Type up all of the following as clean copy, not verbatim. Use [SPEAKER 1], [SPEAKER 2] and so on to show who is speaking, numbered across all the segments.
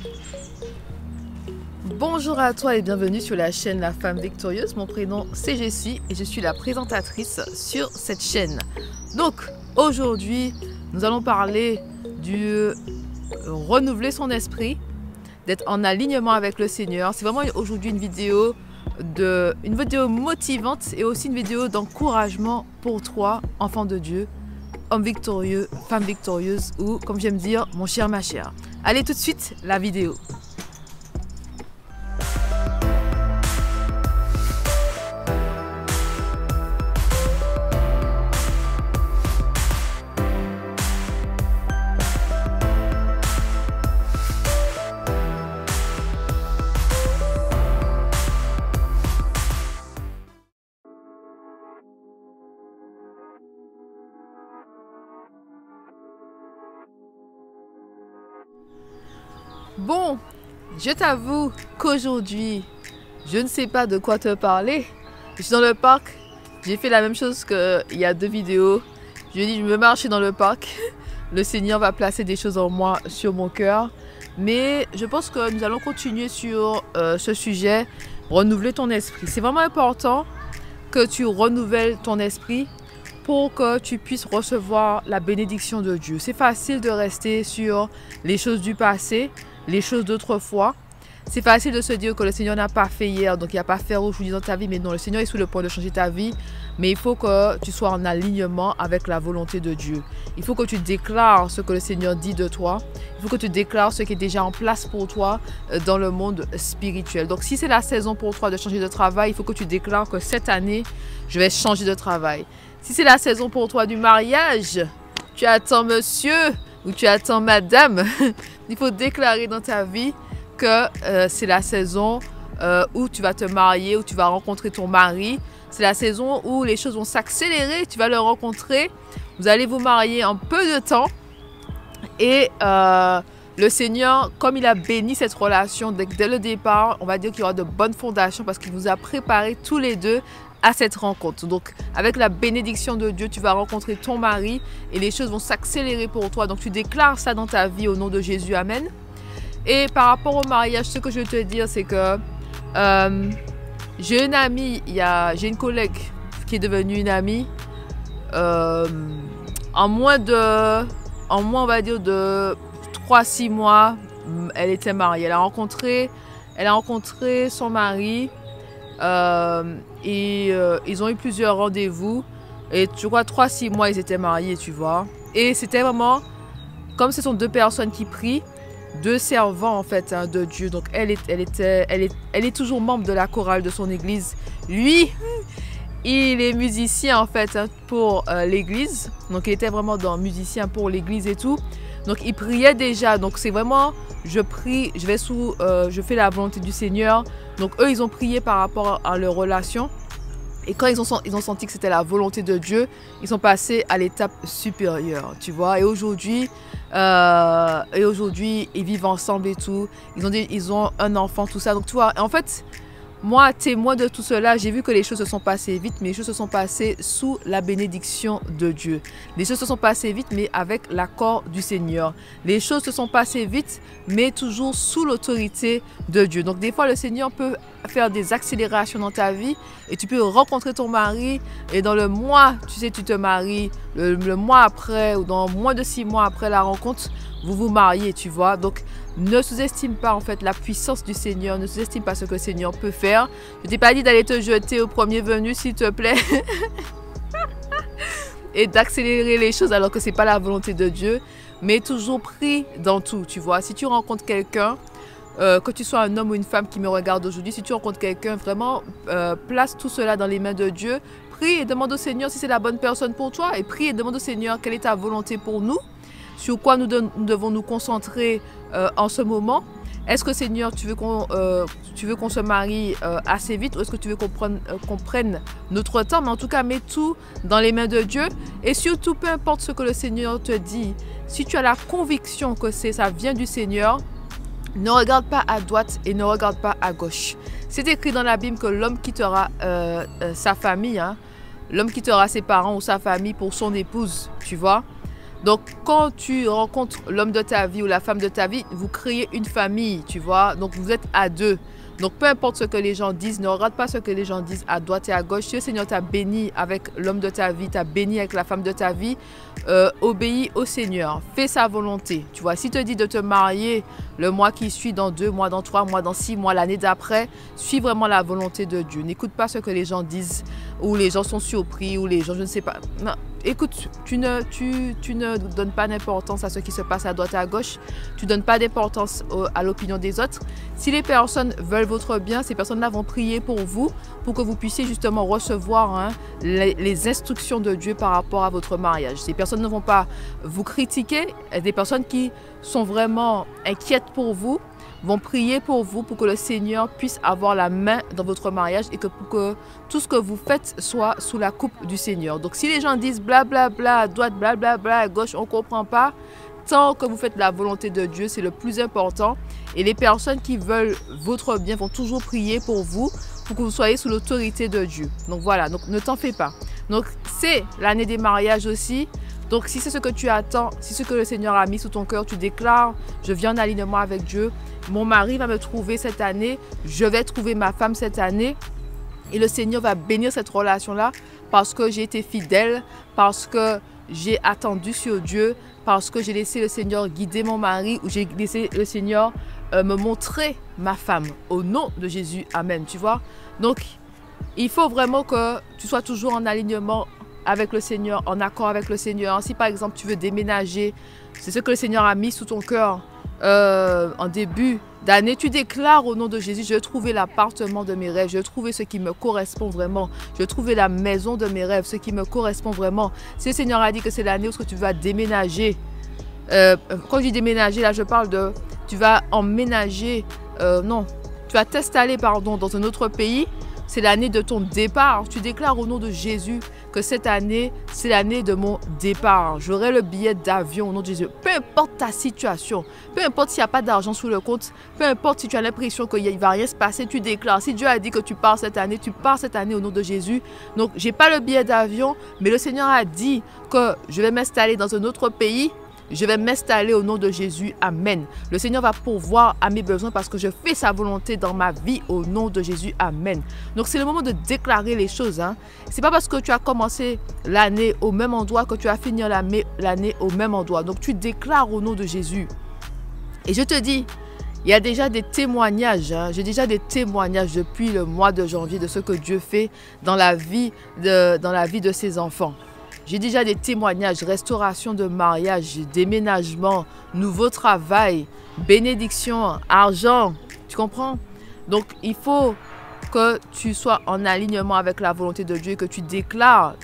[SPEAKER 1] Bonjour à toi et bienvenue sur la chaîne La Femme Victorieuse. Mon prénom c'est Jessie et je suis la présentatrice sur cette chaîne. Donc aujourd'hui nous allons parler du renouveler son esprit, d'être en alignement avec le Seigneur. C'est vraiment aujourd'hui une vidéo motivante et aussi une vidéo d'encouragement pour toi, enfant de Dieu, homme victorieux, femme victorieuse ou comme j'aime dire, mon cher ma chère. Allez tout de suite la vidéo. Bon, je t'avoue qu'aujourd'hui, je ne sais pas de quoi te parler. Je suis dans le parc, j'ai fait la même chose qu'il y a 2 vidéos. Je dis, je me marcher dans le parc. Le Seigneur va placer des choses en moi, sur mon cœur. Mais je pense que nous allons continuer sur ce sujet, renouveler ton esprit. C'est vraiment important que tu renouvelles ton esprit pour que tu puisses recevoir la bénédiction de Dieu. C'est facile de rester sur les choses du passé, les choses d'autrefois. C'est facile de se dire que le Seigneur n'a pas fait hier, donc il n'y a pas fait aujourd'hui dans ta vie. Mais non, le Seigneur est sur le point de changer ta vie. Mais il faut que tu sois en alignement avec la volonté de Dieu. Il faut que tu déclares ce que le Seigneur dit de toi. Il faut que tu déclares ce qui est déjà en place pour toi dans le monde spirituel. Donc si c'est la saison pour toi de changer de travail, il faut que tu déclares que cette année, je vais changer de travail. Si c'est la saison pour toi du mariage, tu attends monsieur ou tu attends madame, il faut déclarer dans ta vie que c'est la saison où tu vas te marier, où tu vas rencontrer ton mari. C'est la saison où les choses vont s'accélérer, tu vas le rencontrer, vous allez vous marier en peu de temps. Et le Seigneur, comme il a béni cette relation dès le départ, on va dire qu'il y aura de bonnes fondations parce qu'il vous a préparé tous les deux à cette rencontre. Donc avec la bénédiction de Dieu, tu vas rencontrer ton mari et les choses vont s'accélérer pour toi. Donc tu déclares ça dans ta vie au nom de Jésus, amen. Et par rapport au mariage, ce que je veux te dire, c'est que j'ai une amie, j'ai une collègue qui est devenue une amie. En moins on va dire de 3-6 mois, elle était mariée. Elle a rencontré son mari. Ils ont eu plusieurs rendez-vous et je crois 3-6 mois ils étaient mariés, tu vois. Et c'était vraiment comme ce sont 2 personnes qui prient, 2 servants en fait hein, de Dieu. Donc elle est toujours membre de la chorale de son église. Lui, il est musicien en fait hein, pour l'église. Donc il était vraiment musicien pour l'église et tout. Donc il priait déjà. Donc c'est vraiment, je prie, je fais la volonté du Seigneur. Donc eux ils ont prié par rapport à leur relation. Et quand ils ont senti que c'était la volonté de Dieu, ils sont passés à l'étape supérieure, tu vois. Et aujourd'hui, ils vivent ensemble et tout. Ils ont un enfant, tout ça. Donc tu vois, en fait, moi, témoin de tout cela, j'ai vu que les choses se sont passées vite, mais les choses se sont passées sous la bénédiction de Dieu. Les choses se sont passées vite, mais avec l'accord du Seigneur. Les choses se sont passées vite, mais toujours sous l'autorité de Dieu. Donc des fois, le Seigneur peut faire des accélérations dans ta vie et tu peux rencontrer ton mari et dans le mois, tu sais, tu te maries, le mois après ou dans moins de 6 mois après la rencontre, vous vous mariez, tu vois. Donc ne sous-estime pas en fait la puissance du Seigneur, ne sous-estime pas ce que le Seigneur peut faire. Je t'ai pas dit d'aller te jeter au premier venu, s'il te plaît. Et d'accélérer les choses alors que c'est pas la volonté de Dieu. Mais toujours prie dans tout, tu vois. Si tu rencontres quelqu'un, que tu sois un homme ou une femme qui me regarde aujourd'hui, si tu rencontres quelqu'un, vraiment place tout cela dans les mains de Dieu. Prie et demande au Seigneur si c'est la bonne personne pour toi. Et prie et demande au Seigneur quelle est ta volonté pour nous. Sur quoi nous devons nous concentrer en ce moment. Est-ce que Seigneur, tu veux qu'on se marie assez vite ou est-ce que tu veux qu'on prenne notre temps? Mais en tout cas, mets tout dans les mains de Dieu. Et surtout, peu importe ce que le Seigneur te dit, si tu as la conviction que ça vient du Seigneur, ne regarde pas à droite et ne regarde pas à gauche. C'est écrit dans la Bible que l'homme quittera sa famille, hein, l'homme quittera ses parents ou sa famille pour son épouse, tu vois. Donc, quand tu rencontres l'homme de ta vie ou la femme de ta vie, vous créez une famille, tu vois. Donc, vous êtes à deux. Donc, peu importe ce que les gens disent, ne regarde pas ce que les gens disent à droite et à gauche. Si le Seigneur t'a béni avec l'homme de ta vie, t'a béni avec la femme de ta vie, obéis au Seigneur. Fais sa volonté. Tu vois, s'il te dit de te marier le mois qui suit, dans 2 mois, dans 3 mois, dans 6 mois, l'année d'après, suis vraiment la volonté de Dieu. N'écoute pas ce que les gens disent ou les gens sont surpris ou les gens, je ne sais pas. Non. Écoute, tu ne donnes pas d'importance à ce qui se passe à droite et à gauche. Tu ne donnes pas d'importance à l'opinion des autres. Si les personnes veulent votre bien, ces personnes-là vont prier pour vous, pour que vous puissiez justement recevoir les instructions de Dieu par rapport à votre mariage. Ces personnes ne vont pas vous critiquer. Des personnes qui sont vraiment inquiètes pour vous vont prier pour vous, pour que le Seigneur puisse avoir la main dans votre mariage et pour que tout ce que vous faites soit sous la coupe du Seigneur. Donc si les gens disent blablabla, à droite, blablabla, à gauche, on ne comprend pas, tant que vous faites la volonté de Dieu, c'est le plus important. Et les personnes qui veulent votre bien vont toujours prier pour que vous soyez sous l'autorité de Dieu. Donc voilà, donc ne t'en fais pas. Donc c'est l'année des mariages aussi. Donc si c'est ce que tu attends, si c'est ce que le Seigneur a mis sous ton cœur, tu déclares, je viens en alignement avec Dieu. Mon mari va me trouver cette année, je vais trouver ma femme cette année. Et le Seigneur va bénir cette relation-là parce que j'ai été fidèle, parce que j'ai attendu sur Dieu, parce que j'ai laissé le Seigneur guider mon mari ou j'ai laissé le Seigneur me montrer ma femme. Au nom de Jésus, amen, tu vois. Donc, il faut vraiment que tu sois toujours en alignement avec le Seigneur, en accord avec le Seigneur. Si par exemple tu veux déménager, c'est ce que le Seigneur a mis sous ton cœur en début d'année, tu déclares au nom de Jésus, je vais trouver l'appartement de mes rêves, je vais trouver ce qui me correspond vraiment, je vais trouver la maison de mes rêves, ce qui me correspond vraiment. Si le Seigneur a dit que c'est l'année où tu vas déménager, quand je dis déménager, là je parle de, tu vas emménager, non, tu vas t'installer pardon dans un autre pays, c'est l'année de ton départ. Tu déclares au nom de Jésus que cette année, c'est l'année de mon départ. J'aurai le billet d'avion au nom de Jésus. Peu importe ta situation, peu importe s'il n'y a pas d'argent sur le compte, peu importe si tu as l'impression qu'il ne va rien se passer, tu déclares. Si Dieu a dit que tu pars cette année, tu pars cette année au nom de Jésus. Donc, je n'ai pas le billet d'avion, mais le Seigneur a dit que je vais m'installer dans un autre pays. Je vais m'installer au nom de Jésus. Amen. Le Seigneur va pourvoir à mes besoins parce que je fais sa volonté dans ma vie au nom de Jésus. Amen. Donc, c'est le moment de déclarer les choses. Ce n'est pas parce que tu as commencé l'année au même endroit que tu vas finir l'année au même endroit. Donc, tu déclares au nom de Jésus. Et je te dis, il y a déjà des témoignages. J'ai déjà des témoignages depuis le mois de janvier de ce que Dieu fait dans la vie de ses enfants. J'ai déjà des témoignages, restauration de mariage, déménagement, nouveau travail, bénédiction, argent. Tu comprends? Donc, il faut que tu sois en alignement avec la volonté de Dieu et que tu déclares.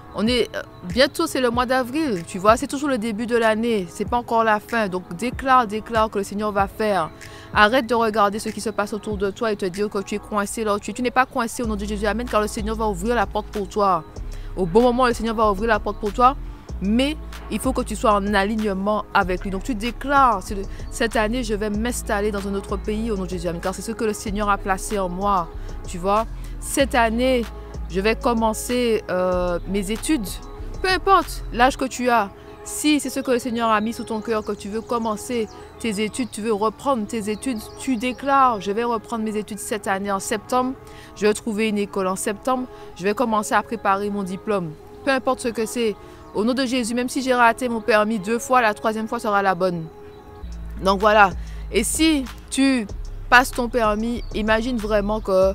[SPEAKER 1] Bientôt, c'est le mois d'avril, tu vois, c'est toujours le début de l'année, c'est pas encore la fin. Donc, déclare que le Seigneur va faire. Arrête de regarder ce qui se passe autour de toi et te dire que tu es coincé là où tu es. Tu n'es pas coincé au nom de Jésus, amen, car le Seigneur va ouvrir la porte pour toi. Au bon moment, le Seigneur va ouvrir la porte pour toi, mais il faut que tu sois en alignement avec lui. Donc, tu déclares, cette année, je vais m'installer dans un autre pays au nom de Jésus, car c'est ce que le Seigneur a placé en moi, tu vois. Cette année, je vais commencer mes études, peu importe l'âge que tu as. Si c'est ce que le Seigneur a mis sous ton cœur, que tu veux commencer tes études, tu veux reprendre tes études, tu déclares, je vais reprendre mes études cette année en septembre, je vais trouver une école en septembre, je vais commencer à préparer mon diplôme. Peu importe ce que c'est, au nom de Jésus, même si j'ai raté mon permis 2 fois, la 3e fois sera la bonne. Donc voilà, et si tu passes ton permis, imagine vraiment que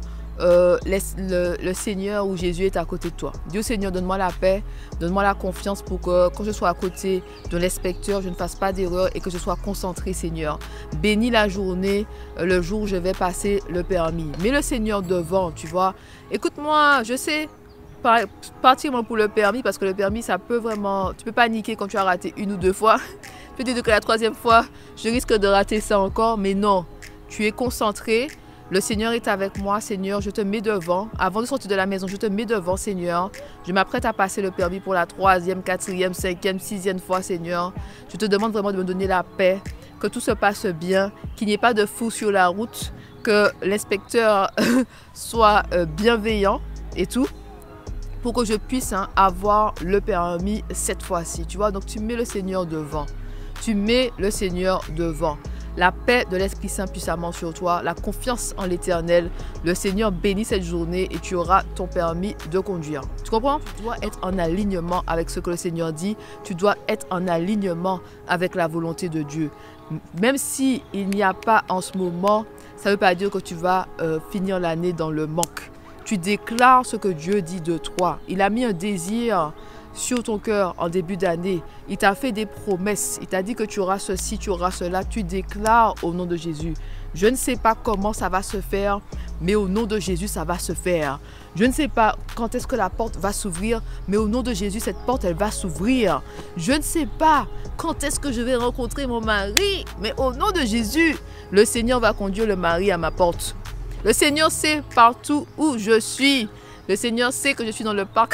[SPEAKER 1] le Seigneur ou Jésus est à côté de toi. Dieu Seigneur, donne-moi la paix, donne-moi la confiance pour que quand je sois à côté de l'inspecteur, je ne fasse pas d'erreur et que je sois concentré, Seigneur. Bénis la journée, le jour où je vais passer le permis. Mets le Seigneur devant, tu vois. Écoute-moi, je sais, particulièrement pour le permis, parce que le permis, ça peut vraiment... Tu peux paniquer quand tu as raté 1 ou 2 fois. Peut-être que la 3e fois, je risque de rater ça encore, mais non. Tu es concentré. Le Seigneur est avec moi, Seigneur, je te mets devant. Avant de sortir de la maison, je te mets devant, Seigneur. Je m'apprête à passer le permis pour la 3e, 4e, 5e, 6e fois, Seigneur. Je te demande vraiment de me donner la paix, que tout se passe bien, qu'il n'y ait pas de fou sur la route, que l'inspecteur soit bienveillant et tout. pour que je puisse avoir le permis cette fois-ci. Tu vois, donc tu mets le Seigneur devant. Tu mets le Seigneur devant. La paix de l'Esprit Saint puissamment sur toi, la confiance en l'Éternel. Le Seigneur bénit cette journée et tu auras ton permis de conduire. Tu comprends? Tu dois être en alignement avec ce que le Seigneur dit. Tu dois être en alignement avec la volonté de Dieu. Même s'il n'y a pas en ce moment, ça ne veut pas dire que tu vas finir l'année dans le manque. Tu déclares ce que Dieu dit de toi. Il a mis un désir sur ton cœur en début d'année. Il t'a fait des promesses. Il t'a dit que tu auras ceci, tu auras cela. Tu déclares au nom de Jésus. Je ne sais pas comment ça va se faire, mais au nom de Jésus, ça va se faire. Je ne sais pas quand est-ce que la porte va s'ouvrir, mais au nom de Jésus, cette porte, elle va s'ouvrir. Je ne sais pas quand est-ce que je vais rencontrer mon mari, mais au nom de Jésus, le Seigneur va conduire le mari à ma porte. Le Seigneur sait partout où je suis. Le Seigneur sait que je suis dans le parc.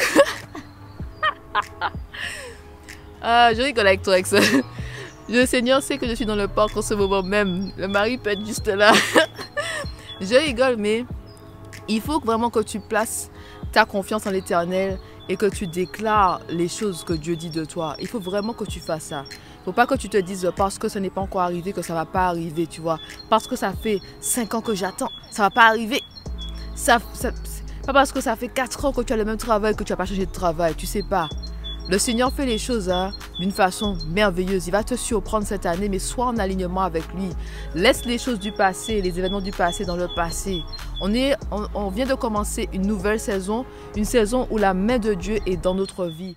[SPEAKER 1] Je rigole avec toi avec ça. Le Seigneur sait que je suis dans le parc en ce moment même. Le mari peut être juste là. Je rigole, mais il faut vraiment que tu places ta confiance en l'Éternel et que tu déclares les choses que Dieu dit de toi. Il faut vraiment que tu fasses ça. Il ne faut pas que tu te dises parce que ce n'est pas encore arrivé que ça ne va pas arriver, tu vois. Parce que ça fait 5 ans que j'attends, ça ne va pas arriver. Pas parce que ça fait 4 ans que tu as le même travail que tu n'as pas changé de travail, tu sais pas. Le Seigneur fait les choses d'une façon merveilleuse. Il va te surprendre cette année, mais sois en alignement avec lui. Laisse les choses du passé, les événements du passé dans le passé. On vient de commencer une nouvelle saison, une saison où la main de Dieu est dans notre vie.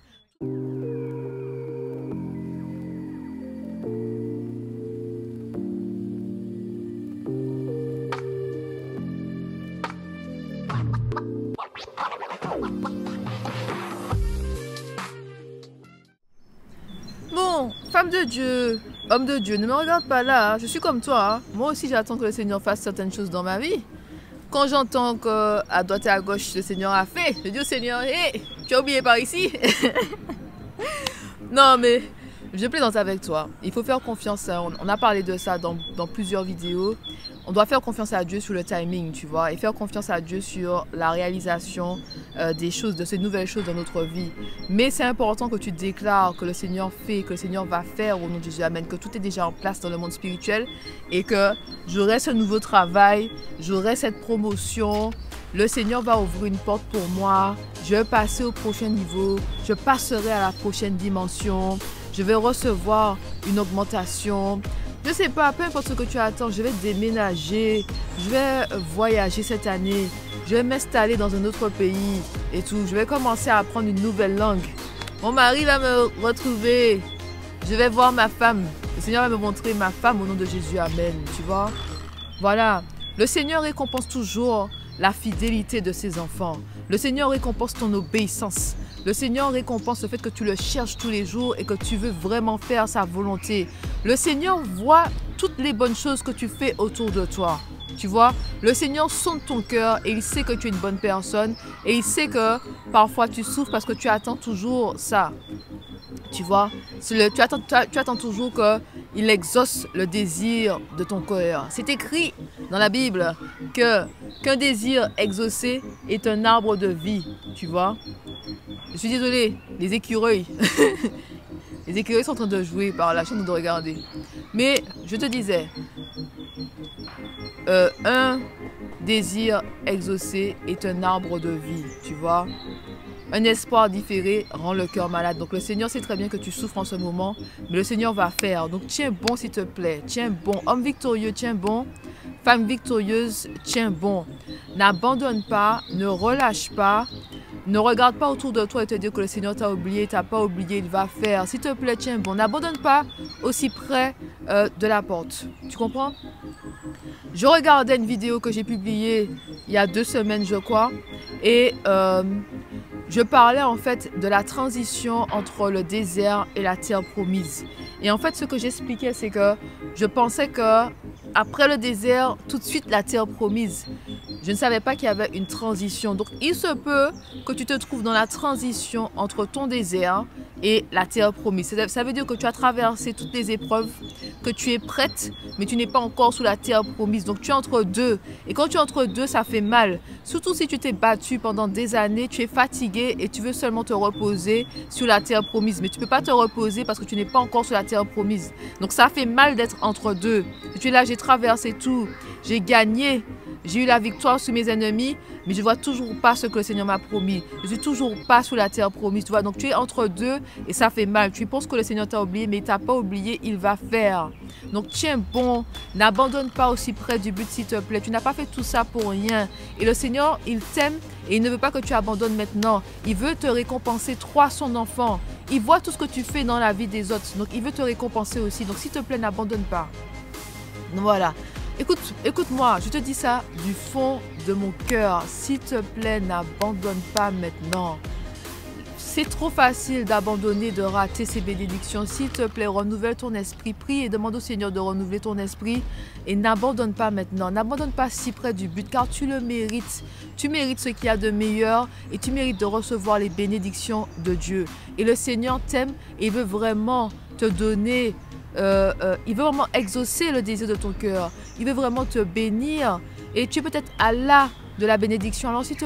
[SPEAKER 1] Bon, femme de Dieu, homme de Dieu, ne me regarde pas là, je suis comme toi. Moi aussi j'attends que le Seigneur fasse certaines choses dans ma vie. Quand j'entends qu'à droite et à gauche le Seigneur a fait, je dis au Seigneur, hé, tu as oublié par ici. Non mais, je plaisante avec toi. Il faut faire confiance, on a parlé de ça dans plusieurs vidéos. On doit faire confiance à Dieu sur le timing, tu vois, et faire confiance à Dieu sur la réalisation des choses, de ces nouvelles choses dans notre vie. Mais c'est important que tu déclares que le Seigneur fait, que le Seigneur va faire au nom de Jésus, amen, que tout est déjà en place dans le monde spirituel et que j'aurai ce nouveau travail, j'aurai cette promotion. Le Seigneur va ouvrir une porte pour moi, je vais passer au prochain niveau, je passerai à la prochaine dimension, je vais recevoir une augmentation. Je ne sais pas, peu importe ce que tu attends, je vais déménager, je vais voyager cette année, je vais m'installer dans un autre pays et tout. Je vais commencer à apprendre une nouvelle langue. Mon mari va me retrouver, je vais voir ma femme. Le Seigneur va me montrer ma femme au nom de Jésus, amen, tu vois. Voilà, le Seigneur récompense toujours la fidélité de ses enfants. Le Seigneur récompense ton obéissance. Le Seigneur récompense le fait que tu le cherches tous les jours et que tu veux vraiment faire sa volonté. Le Seigneur voit toutes les bonnes choses que tu fais autour de toi. Tu vois, le Seigneur sonde ton cœur et il sait que tu es une bonne personne et il sait que parfois tu souffres parce que tu attends toujours ça. Tu vois, tu attends toujours qu'il exauce le désir de ton cœur. C'est écrit dans la Bible qu'un désir exaucé est un arbre de vie, tu vois. Je suis désolée, les écureuils. Les écureuils sont en train de jouer par là, je suis en train de regarder. Mais je te disais, un désir exaucé est un arbre de vie, tu vois. Un espoir différé rend le cœur malade. Donc le Seigneur sait très bien que tu souffres en ce moment, mais le Seigneur va faire. Donc tiens bon s'il te plaît, tiens bon. Homme victorieux, tiens bon. Femme victorieuse, tiens bon. N'abandonne pas, ne relâche pas. Ne regarde pas autour de toi et te dire que le Seigneur t'a oublié, t'a pas oublié, il va faire. S'il te plaît, tiens bon. N'abandonne pas aussi près de la porte. Tu comprends? Je regardais une vidéo que j'ai publiée il y a 2 semaines, je crois. Et je parlais en fait de la transition entre le désert et la terre promise. Et en fait, ce que j'expliquais, c'est que je pensais que après le désert, tout de suite la terre promise. Je ne savais pas qu'il y avait une transition. Donc, il se peut que tu te trouves dans la transition entre ton désert et la terre promise. Ça veut dire que tu as traversé toutes les épreuves, que tu es prête, mais tu n'es pas encore sous la terre promise. Donc tu es entre deux. Et quand tu es entre deux, ça fait mal. Surtout si tu t'es battu pendant des années, tu es fatigué et tu veux seulement te reposer sur la terre promise. Mais tu ne peux pas te reposer parce que tu n'es pas encore sur la terre promise. Donc ça fait mal d'être entre deux. Et tu es là, j'ai traversé tout, j'ai gagné. J'ai eu la victoire sur mes ennemis, mais je ne vois toujours pas ce que le Seigneur m'a promis. Je ne suis toujours pas sous la terre promise. Tu vois? Donc tu es entre deux et ça fait mal. Tu penses que le Seigneur t'a oublié, mais il ne t'a pas oublié, il va faire. Donc tiens bon, n'abandonne pas aussi près du but s'il te plaît. Tu n'as pas fait tout ça pour rien. Et le Seigneur, il t'aime et il ne veut pas que tu abandonnes maintenant. Il veut te récompenser, toi son enfant. Il voit tout ce que tu fais dans la vie des autres. Donc il veut te récompenser aussi. Donc s'il te plaît, n'abandonne pas. Voilà. Écoute-moi, je te dis ça du fond de mon cœur. S'il te plaît, n'abandonne pas maintenant. C'est trop facile d'abandonner, de rater ces bénédictions. S'il te plaît, renouvelle ton esprit. Prie et demande au Seigneur de renouveler ton esprit. Et n'abandonne pas maintenant. N'abandonne pas si près du but, car tu le mérites. Tu mérites ce qu'il y a de meilleur et tu mérites de recevoir les bénédictions de Dieu. Et le Seigneur t'aime et il veut vraiment te donner... il veut vraiment exaucer le désir de ton cœur. Il veut vraiment te bénir. Et tu es peut-être à la de la bénédiction. Alors s'il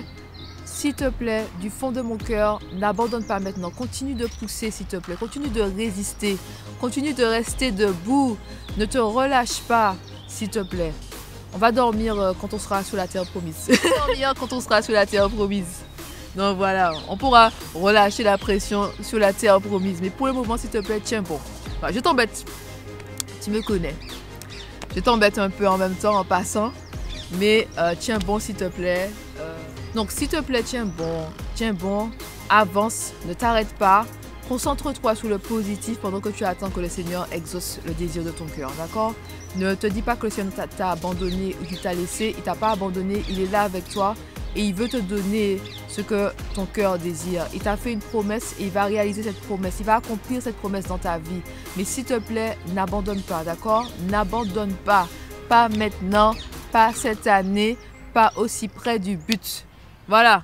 [SPEAKER 1] te plaît, du fond de mon cœur, n'abandonne pas maintenant. Continue de pousser s'il te plaît. Continue de résister. Continue de rester debout. Ne te relâche pas s'il te plaît. On va dormir quand on sera sous la terre promise. Dormir quand on sera sous la terre promise. Donc voilà, on pourra relâcher la pression sur la terre promise. Mais pour le moment, s'il te plaît, tiens bon. Enfin, je t'embête. Tu me connais. Je t'embête un peu en même temps en passant. Mais tiens bon s'il te plaît. Donc s'il te plaît, tiens bon. Avance, ne t'arrête pas. Concentre-toi sur le positif pendant que tu attends que le Seigneur exauce le désir de ton cœur. D'accord? Ne te dis pas que le Seigneur t'a abandonné ou qu'il t'a laissé. Il ne t'a pas abandonné. Il est là avec toi. Et il veut te donner ce que ton cœur désire. Il t'a fait une promesse et il va réaliser cette promesse. Il va accomplir cette promesse dans ta vie. Mais s'il te plaît, n'abandonne pas, d'accord? N'abandonne pas. Pas maintenant, pas cette année, pas aussi près du but. Voilà.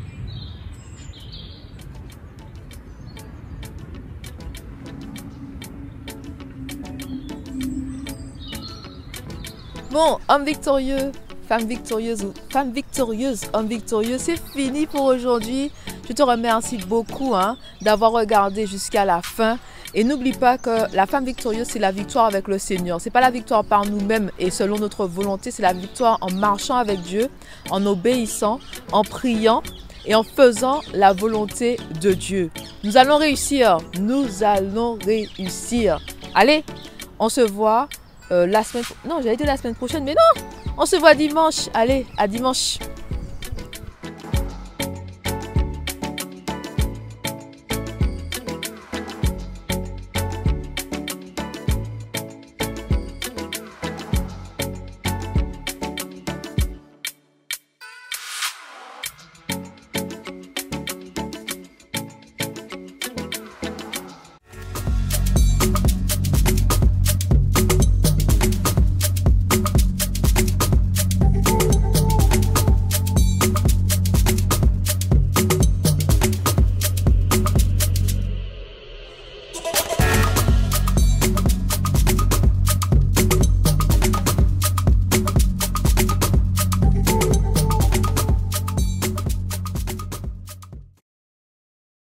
[SPEAKER 1] Bon, homme victorieux. Femme victorieuse, homme victorieux, c'est fini pour aujourd'hui. Je te remercie beaucoup d'avoir regardé jusqu'à la fin. Et n'oublie pas que la femme victorieuse, c'est la victoire avec le Seigneur. Ce n'est pas la victoire par nous-mêmes et selon notre volonté, c'est la victoire en marchant avec Dieu, en obéissant, en priant et en faisant la volonté de Dieu. Nous allons réussir. Nous allons réussir. Allez, on se voit la semaine... Non, j'allais dire la semaine prochaine, mais non! On se voit dimanche. Allez, à dimanche.